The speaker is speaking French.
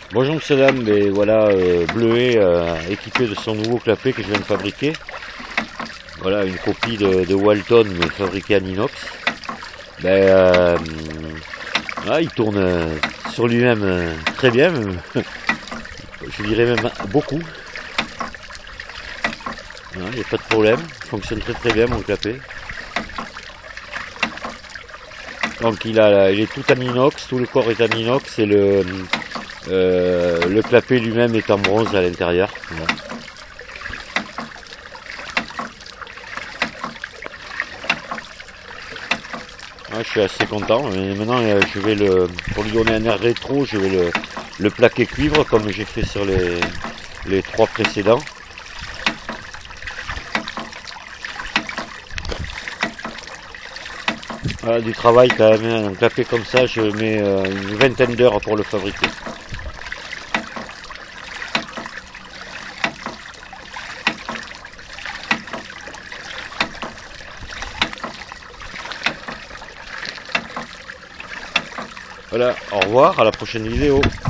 Bonjour monsieur dame, et voilà Bleuet équipé de son nouveau clapet que je viens de fabriquer. Voilà une copie de Walton mais fabriquée en inox. Là, il tourne sur lui-même très bien, je dirais même beaucoup. Il n'y a pas de problème, il fonctionne très bien mon clapet. Donc il est tout en inox, tout le corps est en inox et le clapet lui-même est en bronze à l'intérieur. Voilà. Je suis assez content. Et maintenant, je vais pour lui donner un air rétro, je vais le plaquer cuivre comme j'ai fait sur les trois précédents. Voilà, du travail quand même. Un clapet comme ça, je mets une vingtaine d'heures pour le fabriquer. Voilà, au revoir, à la prochaine vidéo.